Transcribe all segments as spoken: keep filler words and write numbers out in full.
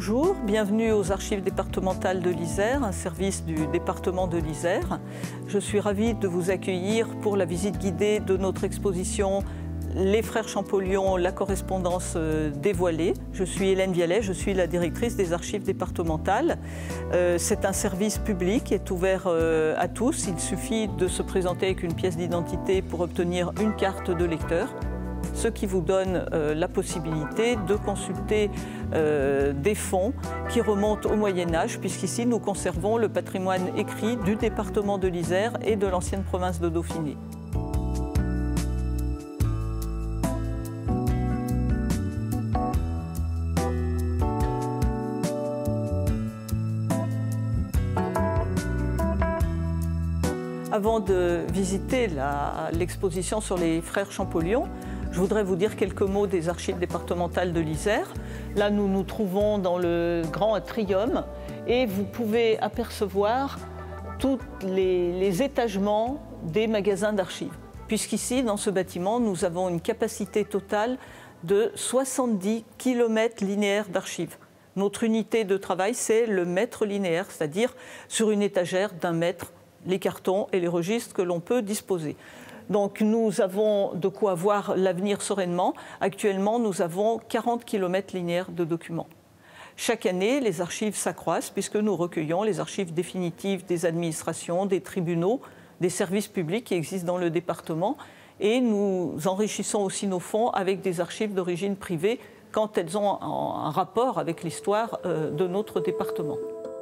Bonjour, bienvenue aux archives départementales de l'Isère, un service du département de l'Isère. Je suis ravie de vous accueillir pour la visite guidée de notre exposition Les Frères Champollion, la correspondance dévoilée. Je suis Hélène Vialet, je suis la directrice des archives départementales. C'est un service public qui est ouvert à tous. Il suffit de se présenter avec une pièce d'identité pour obtenir une carte de lecteur, ce qui vous donne euh, la possibilité de consulter euh, des fonds qui remontent au Moyen-Âge, puisqu'ici nous conservons le patrimoine écrit du département de l'Isère et de l'ancienne province de Dauphiné. Avant de visiter l'exposition sur les frères Champollion, je voudrais vous dire quelques mots des archives départementales de l'Isère. Là, nous nous trouvons dans le grand atrium et vous pouvez apercevoir tous les, les étagements des magasins d'archives. Puisqu'ici, dans ce bâtiment, nous avons une capacité totale de soixante-dix kilomètres linéaires d'archives. Notre unité de travail, c'est le mètre linéaire, c'est-à-dire sur une étagère d'un mètre, les cartons et les registres que l'on peut disposer. Donc nous avons de quoi voir l'avenir sereinement. Actuellement, nous avons quarante kilomètres linéaires de documents. Chaque année, les archives s'accroissent puisque nous recueillons les archives définitives des administrations, des tribunaux, des services publics qui existent dans le département. Et nous enrichissons aussi nos fonds avec des archives d'origine privée quand elles ont un rapport avec l'histoire de notre département.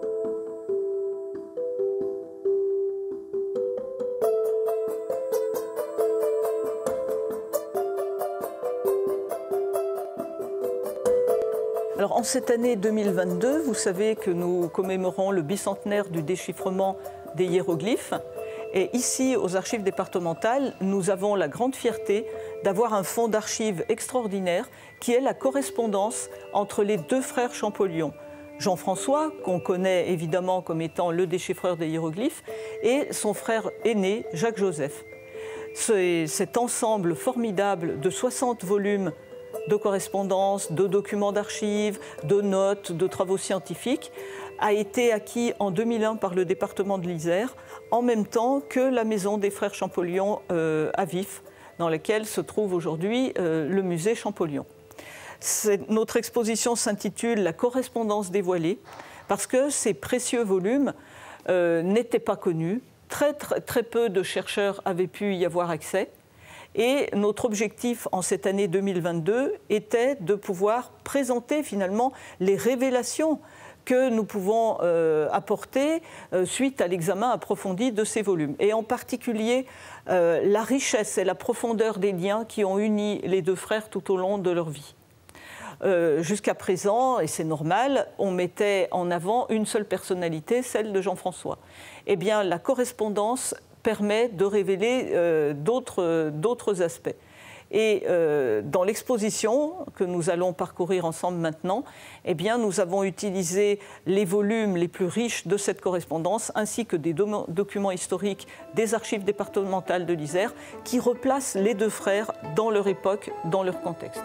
Alors, en cette année deux mille vingt-deux, vous savez que nous commémorons le bicentenaire du déchiffrement des hiéroglyphes. Et ici, aux archives départementales, nous avons la grande fierté d'avoir un fonds d'archives extraordinaire qui est la correspondance entre les deux frères Champollion. Jean-François, qu'on connaît évidemment comme étant le déchiffreur des hiéroglyphes, et son frère aîné, Jacques-Joseph. Cet ensemble formidable de soixante volumes de correspondances, de documents d'archives, de notes, de travaux scientifiques, a été acquis en deux mille un par le département de l'Isère, en même temps que la maison des frères Champollion euh, à Vif, dans laquelle se trouve aujourd'hui euh, le musée Champollion. Notre exposition s'intitule « La correspondance dévoilée » parce que ces précieux volumes euh, n'étaient pas connus. Très, très, très peu de chercheurs avaient pu y avoir accès. Et notre objectif en cette année deux mille vingt-deux était de pouvoir présenter finalement les révélations que nous pouvons euh, apporter euh, suite à l'examen approfondi de ces volumes. Et en particulier, euh, la richesse et la profondeur des liens qui ont uni les deux frères tout au long de leur vie. Euh, Jusqu'à présent, et c'est normal, on mettait en avant une seule personnalité, celle de Jean-François. Eh bien, la correspondance permet de révéler euh, d'autres d'autres aspects. Et euh, dans l'exposition que nous allons parcourir ensemble maintenant, eh bien, nous avons utilisé les volumes les plus riches de cette correspondance ainsi que des do documents historiques des archives départementales de l'Isère qui replacent les deux frères dans leur époque, dans leur contexte.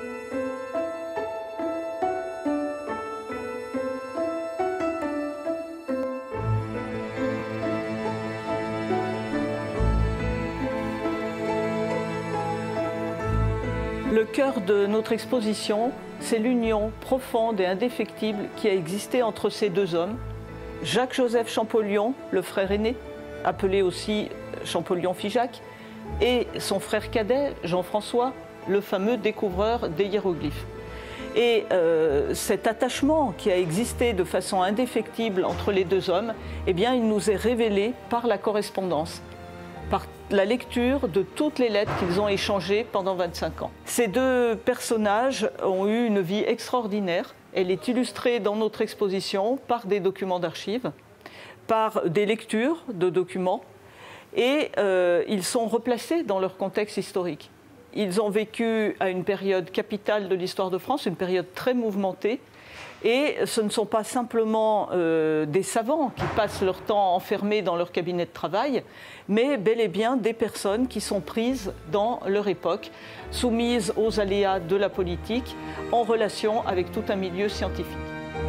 Le cœur de notre exposition, c'est l'union profonde et indéfectible qui a existé entre ces deux hommes, Jacques-Joseph Champollion, le frère aîné, appelé aussi Champollion-Figeac, et son frère cadet, Jean-François, le fameux découvreur des hiéroglyphes. Et euh, cet attachement qui a existé de façon indéfectible entre les deux hommes, eh bien, il nous est révélé par la correspondance, par la lecture de toutes les lettres qu'ils ont échangées pendant vingt-cinq ans. Ces deux personnages ont eu une vie extraordinaire. Elle est illustrée dans notre exposition par des documents d'archives, par des lectures de documents, et euh, ils sont replacés dans leur contexte historique. Ils ont vécu à une période capitale de l'histoire de France, une période très mouvementée, et ce ne sont pas simplement euh, des savants qui passent leur temps enfermés dans leur cabinet de travail, mais bel et bien des personnes qui sont prises dans leur époque, soumises aux aléas de la politique, en relation avec tout un milieu scientifique.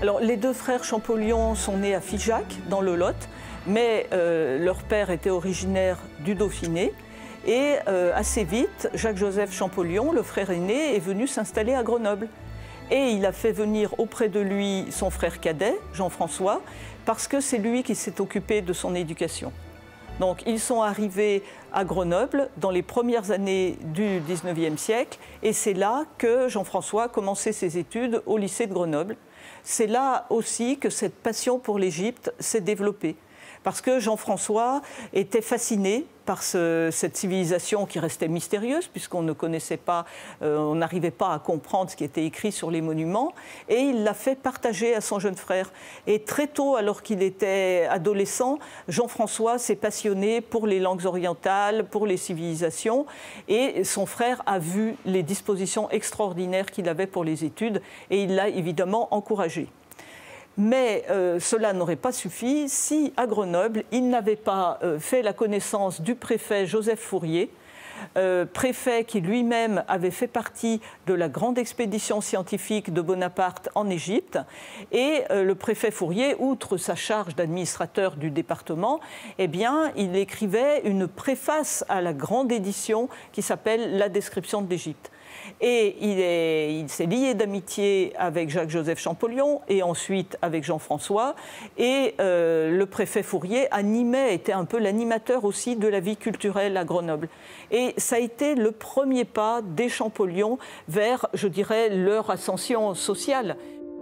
Alors, les deux frères Champollion sont nés à Figeac, dans le Lot, mais euh, leur père était originaire du Dauphiné. Et euh, assez vite, Jacques-Joseph Champollion, le frère aîné, est venu s'installer à Grenoble. Et il a fait venir auprès de lui son frère cadet, Jean-François, parce que c'est lui qui s'est occupé de son éducation. Donc ils sont arrivés à Grenoble dans les premières années du dix-neuvième siècle et c'est là que Jean-François a commencé ses études au lycée de Grenoble. C'est là aussi que cette passion pour l'Égypte s'est développée. Parce que Jean-François était fasciné par ce, cette civilisation qui restait mystérieuse, puisqu'on ne connaissait pas, euh, on n'arrivait pas à comprendre ce qui était écrit sur les monuments, et il l'a fait partager à son jeune frère. Et très tôt, alors qu'il était adolescent, Jean-François s'est passionné pour les langues orientales, pour les civilisations, et son frère a vu les dispositions extraordinaires qu'il avait pour les études, et il l'a évidemment encouragé. Mais euh, cela n'aurait pas suffi si, à Grenoble, il n'avait pas euh, fait la connaissance du préfet Joseph Fourier, euh, préfet qui lui-même avait fait partie de la grande expédition scientifique de Bonaparte en Égypte. Et euh, le préfet Fourier, outre sa charge d'administrateur du département, eh bien, il écrivait une préface à la grande édition qui s'appelle « La description de l'Égypte ». Et il s'est lié d'amitié avec Jacques-Joseph Champollion et ensuite avec Jean-François. Et euh, le préfet Fourier animait, était un peu l'animateur aussi de la vie culturelle à Grenoble. Et ça a été le premier pas des Champollion vers, je dirais, leur ascension sociale.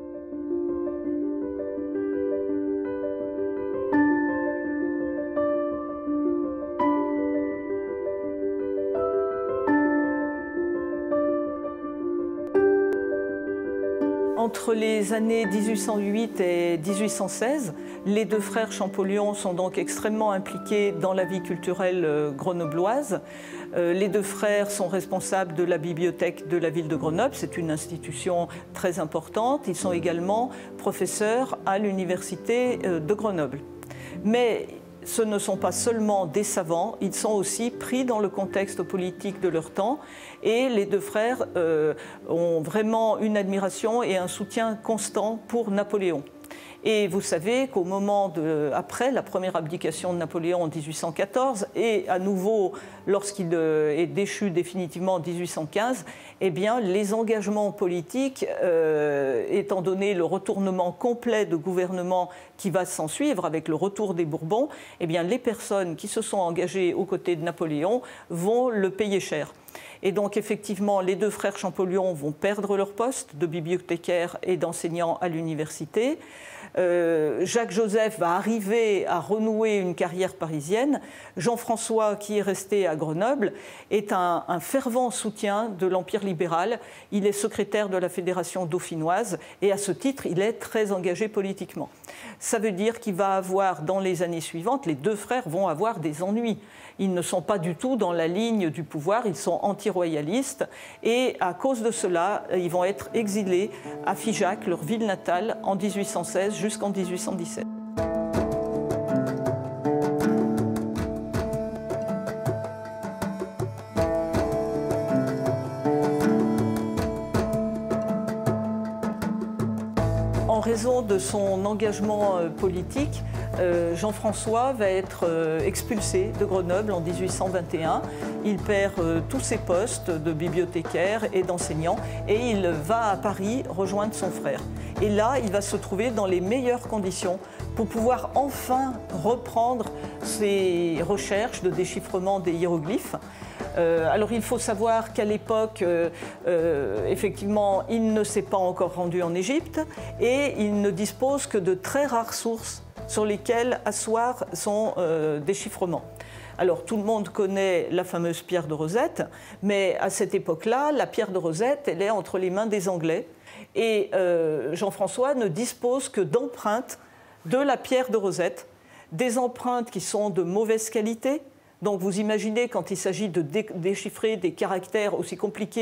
Entre les années mille huit cent huit et mille huit cent seize, les deux frères Champollion sont donc extrêmement impliqués dans la vie culturelle grenobloise. Les deux frères sont responsables de la bibliothèque de la ville de Grenoble. C'est une institution très importante. Ils sont également professeurs à l'université de Grenoble. Mais ce ne sont pas seulement des savants, ils sont aussi pris dans le contexte politique de leur temps et les deux frères euh, ont vraiment une admiration et un soutien constant pour Napoléon. Et vous savez qu'au moment de, après la première abdication de Napoléon en mille huit cent quatorze et à nouveau lorsqu'il est déchu définitivement en mille huit cent quinze, eh bien, les engagements politiques, euh, étant donné le retournement complet de gouvernement qui va s'en suivre avec le retour des Bourbons, eh bien, les personnes qui se sont engagées aux côtés de Napoléon vont le payer cher. Et donc, effectivement, les deux frères Champollion vont perdre leur poste de bibliothécaire et d'enseignant à l'université. Euh, Jacques-Joseph va arriver à renouer une carrière parisienne. Jean-François, qui est resté à Grenoble, est un, un fervent soutien de l'Empire libéral. Il est secrétaire de la Fédération dauphinoise et à ce titre, il est très engagé politiquement. Ça veut dire qu'il va avoir, dans les années suivantes, les deux frères vont avoir des ennuis. Ils ne sont pas du tout dans la ligne du pouvoir, ils sont anti-royalistes et à cause de cela, ils vont être exilés à Figeac, leur ville natale, en mille huit cent seize jusqu'en mille huit cent dix-sept. En raison de son engagement politique, euh, Jean-François va être euh, expulsé de Grenoble en mille huit cent vingt et un. Il perd euh, tous ses postes de bibliothécaire et d'enseignant et il va à Paris rejoindre son frère. Et là, il va se trouver dans les meilleures conditions pour pouvoir enfin reprendre ses recherches de déchiffrement des hiéroglyphes. Euh, alors il faut savoir qu'à l'époque, euh, euh, effectivement, il ne s'est pas encore rendu en Égypte et il ne dispose que de très rares sources sur lesquelles asseoir son euh, déchiffrement. Alors tout le monde connaît la fameuse pierre de Rosette, mais à cette époque-là, la pierre de Rosette, elle est entre les mains des Anglais et euh, Jean-François ne dispose que d'empreintes de la pierre de Rosette, des empreintes qui sont de mauvaise qualité. Donc vous imaginez, quand il s'agit de dé déchiffrer des caractères aussi compliqués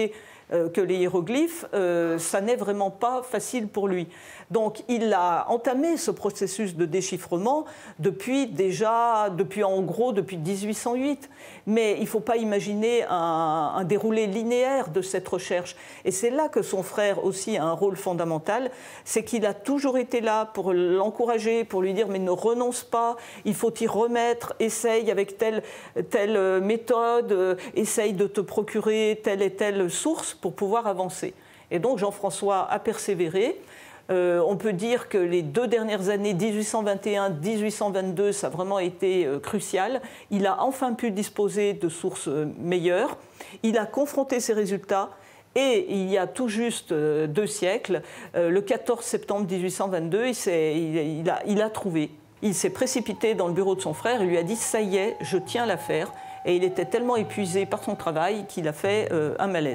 euh, que les hiéroglyphes, euh, ça n'est vraiment pas facile pour lui. Donc il a entamé ce processus de déchiffrement depuis déjà, depuis en gros depuis mille huit cent huit. Mais il ne faut pas imaginer un, un déroulé linéaire de cette recherche. Et c'est là que son frère aussi a un rôle fondamental, c'est qu'il a toujours été là pour l'encourager, pour lui dire mais ne renonce pas, il faut y remettre, essaye avec telle, telle méthode, essaye de te procurer telle et telle source pour pouvoir avancer. Et donc Jean-François a persévéré. Euh, on peut dire que les deux dernières années, mille huit cent vingt et un mille huit cent vingt-deux, ça a vraiment été euh, crucial. Il a enfin pu disposer de sources euh, meilleures. Il a confronté ses résultats. Et il y a tout juste euh, deux siècles, euh, le quatorze septembre mille huit cent vingt-deux, il, il, il, a, il a trouvé. Il s'est précipité dans le bureau de son frère et lui a dit « ça y est, je tiens l'affaire ». Et il était tellement épuisé par son travail qu'il a fait euh, un malaise.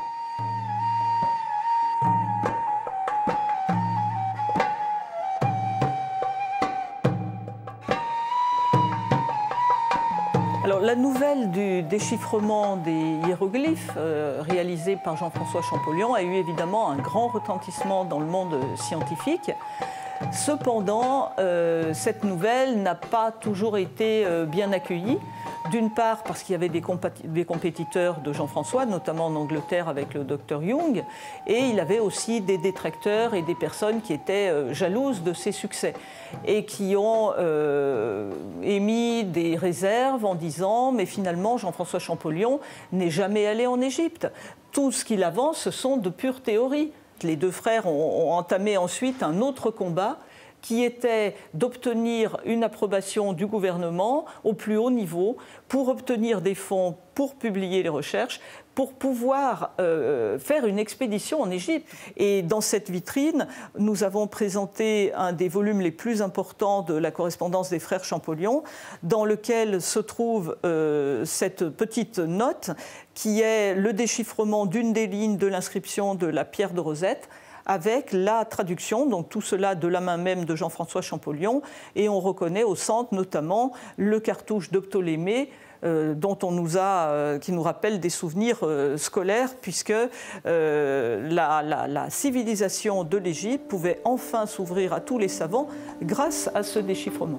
Alors, la nouvelle du déchiffrement des hiéroglyphes euh, réalisé par Jean-François Champollion a eu évidemment un grand retentissement dans le monde scientifique. Cependant, euh, cette nouvelle n'a pas toujours été euh, bien accueillie. D'une part parce qu'il y avait des, des compétiteurs de Jean-François, notamment en Angleterre avec le docteur Young, et il avait aussi des détracteurs et des personnes qui étaient euh, jalouses de ses succès et qui ont euh, émis des réserves en disant « mais finalement Jean-François Champollion n'est jamais allé en Égypte. Tout ce qu'il avance, ce sont de pures théories ». Les deux frères ont, ont entamé ensuite un autre combat qui était d'obtenir une approbation du gouvernement au plus haut niveau pour obtenir des fonds pour publier les recherches, pour pouvoir euh, faire une expédition en Égypte. Et dans cette vitrine, nous avons présenté un des volumes les plus importants de la correspondance des frères Champollion, dans lequel se trouve euh, cette petite note qui est le déchiffrement d'une des lignes de l'inscription de la pierre de Rosette, avec la traduction, donc tout cela de la main même de Jean-François Champollion, et on reconnaît au centre notamment le cartouche de Ptolémée, euh, dont on nous a, euh, qui nous rappelle des souvenirs euh, scolaires, puisque euh, la, la, la civilisation de l'Égypte pouvait enfin s'ouvrir à tous les savants grâce à ce déchiffrement.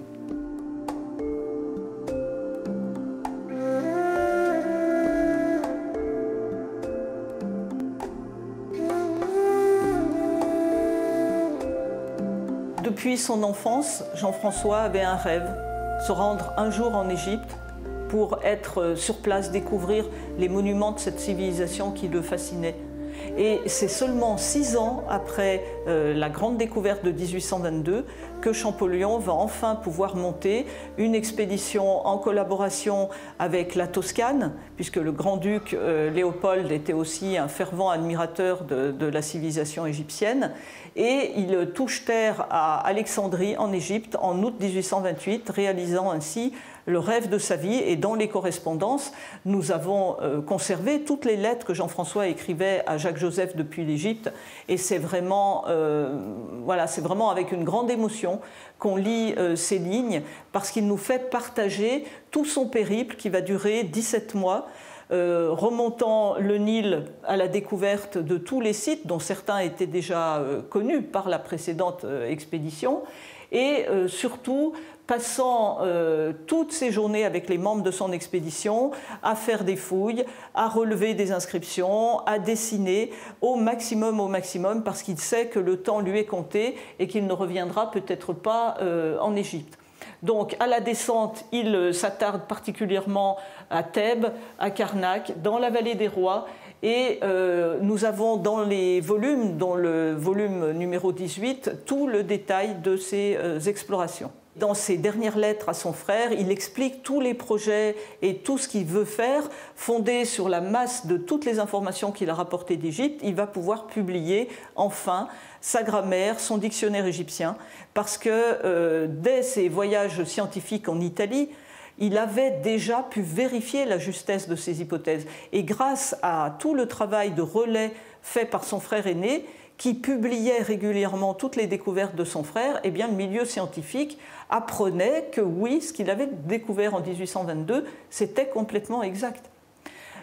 Depuis son enfance, Jean-François avait un rêve, se rendre un jour en Égypte pour être sur place, découvrir les monuments de cette civilisation qui le fascinait. Et c'est seulement six ans après euh, la grande découverte de mille huit cent vingt-deux que Champollion va enfin pouvoir monter une expédition en collaboration avec la Toscane, puisque le grand-duc euh, Léopold était aussi un fervent admirateur de, de la civilisation égyptienne. Et il touche terre à Alexandrie, en Égypte, en août mille huit cent vingt-huit, réalisant ainsi le rêve de sa vie. Et dans les correspondances, nous avons euh, conservé toutes les lettres que Jean-François écrivait à Jacques-Joseph depuis l'Égypte. Et c'est vraiment, euh, voilà, c'est vraiment avec une grande émotion qu'on lit euh, ces lignes, parce qu'il nous fait partager tout son périple qui va durer dix-sept mois, Euh, remontant le Nil à la découverte de tous les sites, dont certains étaient déjà euh, connus par la précédente euh, expédition, et euh, surtout passant euh, toutes ces journées avec les membres de son expédition à faire des fouilles, à relever des inscriptions, à dessiner au maximum, au maximum, parce qu'il sait que le temps lui est compté et qu'il ne reviendra peut-être pas euh, en Égypte. Donc, à la descente, il s'attarde particulièrement à Thèbes, à Karnak, dans la vallée des rois. Et euh, nous avons dans les volumes, dans le volume numéro dix-huit, tout le détail de ces euh, explorations. Dans ses dernières lettres à son frère, il explique tous les projets et tout ce qu'il veut faire, fondé sur la masse de toutes les informations qu'il a rapportées d'Égypte. Il va pouvoir publier enfin sa grammaire, son dictionnaire égyptien, parce que euh, dès ses voyages scientifiques en Italie, il avait déjà pu vérifier la justesse de ses hypothèses. Et grâce à tout le travail de relais fait par son frère aîné, qui publiait régulièrement toutes les découvertes de son frère, eh bien, le milieu scientifique apprenait que oui, ce qu'il avait découvert en mille huit cent vingt-deux, c'était complètement exact.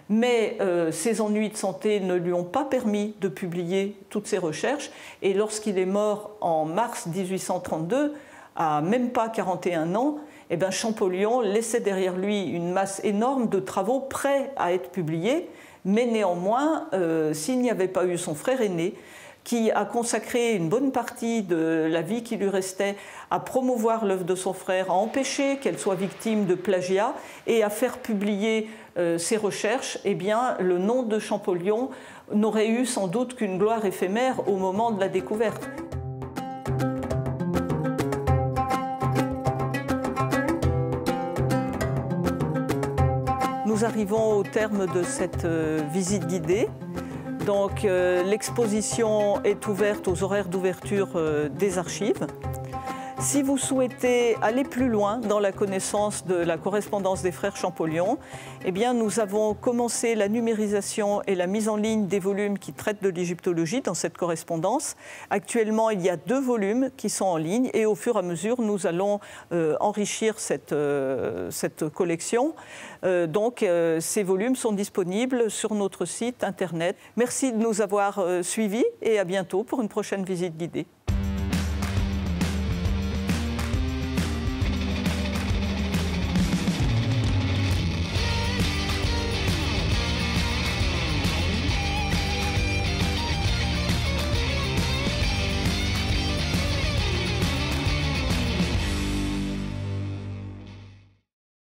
mais euh, ses ennuis de santé ne lui ont pas permis de publier toutes ses recherches. Et lorsqu'il est mort en mars mille huit cent trente-deux, à même pas quarante et un ans, eh bien Champollion laissait derrière lui une masse énorme de travaux prêts à être publiés, mais néanmoins, euh, s'il n'y avait pas eu son frère aîné, qui a consacré une bonne partie de la vie qui lui restait à promouvoir l'œuvre de son frère, à empêcher qu'elle soit victime de plagiat et à faire publier euh, ses recherches, eh bien, le nom de Champollion n'aurait eu sans doute qu'une gloire éphémère au moment de la découverte. Nous arrivons au terme de cette euh, visite guidée. Donc, euh, l'exposition est ouverte aux horaires d'ouverture euh, des archives. Si vous souhaitez aller plus loin dans la connaissance de la correspondance des frères Champollion, eh bien, nous avons commencé la numérisation et la mise en ligne des volumes qui traitent de l'égyptologie dans cette correspondance. Actuellement, il y a deux volumes qui sont en ligne et au fur et à mesure, nous allons euh, enrichir cette, euh, cette collection. Euh, donc, euh, ces volumes sont disponibles sur notre site internet. Merci de nous avoir euh, suivis et à bientôt pour une prochaine visite guidée.